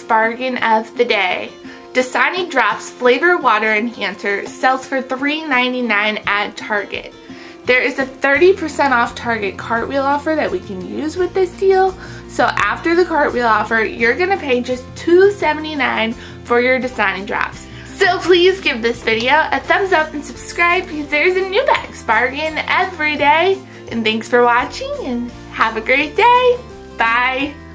bargain of the day. Dasani Drops Flavor Water Enhancer sells for $3.99 at Target. There is a 30% off Target cartwheel offer that we can use with this deal. So after the cartwheel offer, you're going to pay just $2.79 for your Dasani Drops. So please give this video a thumbs up and subscribe because there's a new Beck's Bargain every day. And thanks for watching and have a great day. Bye.